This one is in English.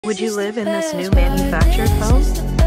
Would you live in this new manufactured home?